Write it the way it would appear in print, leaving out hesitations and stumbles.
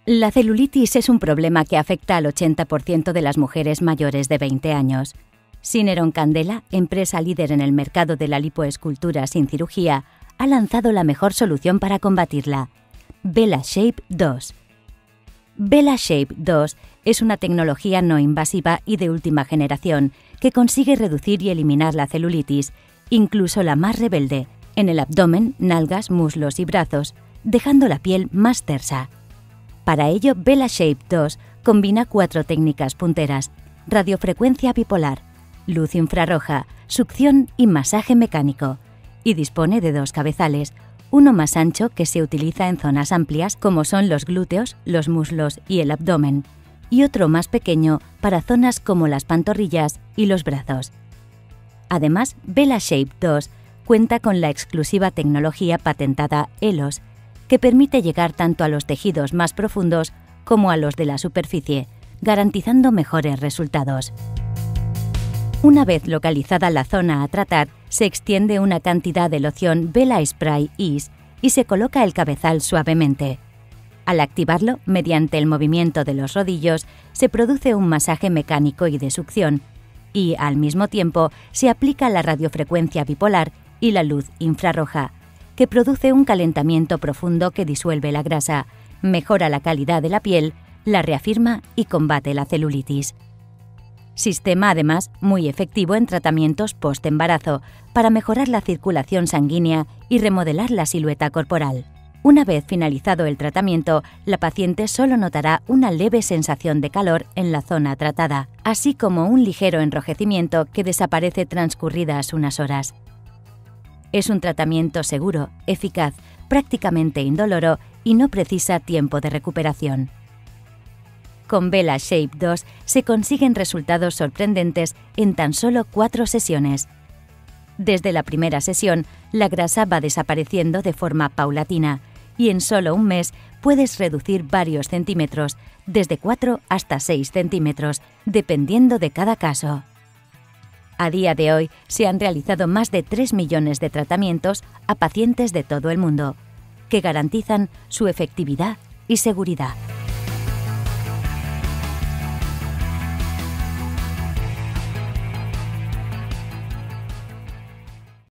La celulitis es un problema que afecta al 80% de las mujeres mayores de 20 años. Syneron Candela, empresa líder en el mercado de la lipoescultura sin cirugía, ha lanzado la mejor solución para combatirla: VelaShape 2. VelaShape 2 es una tecnología no invasiva y de última generación que consigue reducir y eliminar la celulitis, incluso la más rebelde, en el abdomen, nalgas, muslos y brazos, dejando la piel más tersa. Para ello, VelaShape 2 combina 4 técnicas punteras: radiofrecuencia bipolar, luz infrarroja, succión y masaje mecánico, y dispone de 2 cabezales, uno más ancho que se utiliza en zonas amplias como son los glúteos, los muslos y el abdomen, y otro más pequeño para zonas como las pantorrillas y los brazos. Además, VelaShape 2 cuenta con la exclusiva tecnología patentada ELOS, que permite llegar tanto a los tejidos más profundos como a los de la superficie, garantizando mejores resultados. Una vez localizada la zona a tratar, se extiende una cantidad de loción VelaSpray Ease y se coloca el cabezal suavemente. Al activarlo, mediante el movimiento de los rodillos, se produce un masaje mecánico y de succión, y, al mismo tiempo, se aplica la radiofrecuencia bipolar y la luz infrarroja, que produce un calentamiento profundo que disuelve la grasa, mejora la calidad de la piel, la reafirma y combate la celulitis. Sistema, además, muy efectivo en tratamientos post-embarazo para mejorar la circulación sanguínea y remodelar la silueta corporal. Una vez finalizado el tratamiento, la paciente solo notará una leve sensación de calor en la zona tratada, así como un ligero enrojecimiento que desaparece transcurridas unas horas. Es un tratamiento seguro, eficaz, prácticamente indoloro y no precisa tiempo de recuperación. Con VelaShape 2 se consiguen resultados sorprendentes en tan solo 4 sesiones. Desde la primera sesión, la grasa va desapareciendo de forma paulatina y en solo un mes puedes reducir varios centímetros, desde 4 hasta 6 centímetros, dependiendo de cada caso. A día de hoy se han realizado más de 3 millones de tratamientos a pacientes de todo el mundo, que garantizan su efectividad y seguridad.